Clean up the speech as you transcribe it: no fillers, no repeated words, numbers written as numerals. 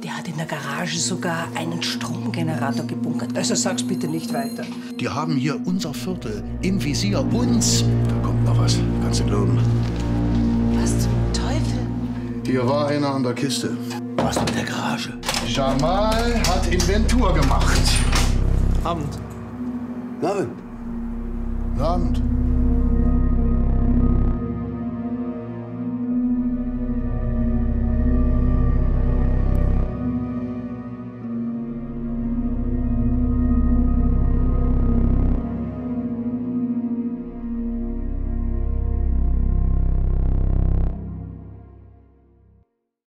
Der hat in der Garage sogar einen Stromgenerator gebunkert. Also sag's bitte nicht weiter. Die haben hier unser Viertel im Visier, uns. Da kommt noch was, kannst du glauben. Was zum Teufel? Hier war einer an der Kiste. Was mit der Garage? Jamal hat Inventur gemacht. Abend. Abend.